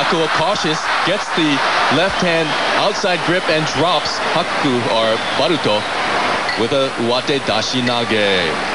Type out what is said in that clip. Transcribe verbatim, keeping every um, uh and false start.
Hakuho cautious, gets the left hand outside grip and drops Hakuho or Baruto with a uwate dashi nage.